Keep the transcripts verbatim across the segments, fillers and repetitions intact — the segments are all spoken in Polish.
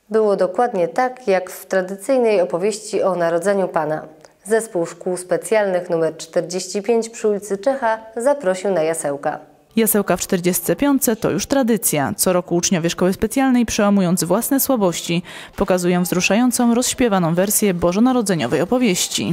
Było dokładnie tak, jak w tradycyjnej opowieści o Narodzeniu Pana. Zespół Szkół Specjalnych nr czterdzieści pięć przy ulicy Czecha zaprosił na jasełka. Jasełka w czterdziestce piątce to już tradycja. Co roku uczniowie Szkoły Specjalnej, przełamując własne słabości, pokazują wzruszającą, rozśpiewaną wersję bożonarodzeniowej opowieści.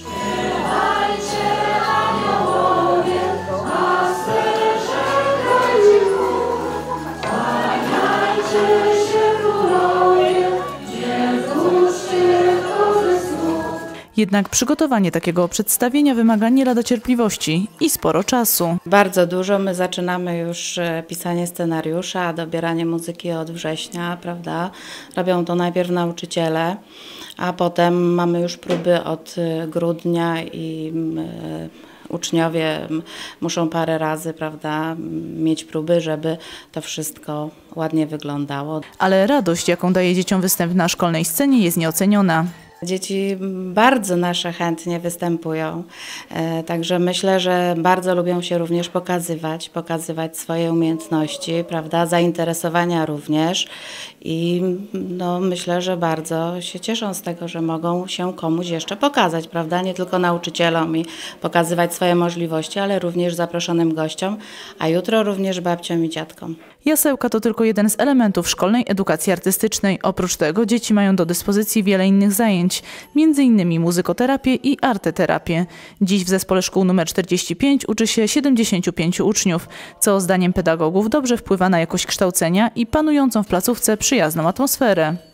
Jednak przygotowanie takiego przedstawienia wymaga nie lada cierpliwości i sporo czasu. Bardzo dużo. My zaczynamy już pisanie scenariusza, dobieranie muzyki od września, prawda? Robią to najpierw nauczyciele, a potem mamy już próby od grudnia i uczniowie muszą parę razy, prawda, mieć próby, żeby to wszystko ładnie wyglądało. Ale radość, jaką daje dzieciom występ na szkolnej scenie, jest nieoceniona. Dzieci bardzo nasze chętnie występują, także myślę, że bardzo lubią się również pokazywać, pokazywać swoje umiejętności, prawda, zainteresowania również i no, myślę, że bardzo się cieszą z tego, że mogą się komuś jeszcze pokazać, prawda, nie tylko nauczycielom i pokazywać swoje możliwości, ale również zaproszonym gościom, a jutro również babciom i dziadkom. Jasełka to tylko jeden z elementów szkolnej edukacji artystycznej. Oprócz tego dzieci mają do dyspozycji wiele innych zajęć, między innymi muzykoterapię i arteterapię. Dziś w zespole szkół nr czterdzieści pięć uczy się siedemdziesięciu pięciu uczniów, co zdaniem pedagogów dobrze wpływa na jakość kształcenia i panującą w placówce przyjazną atmosferę.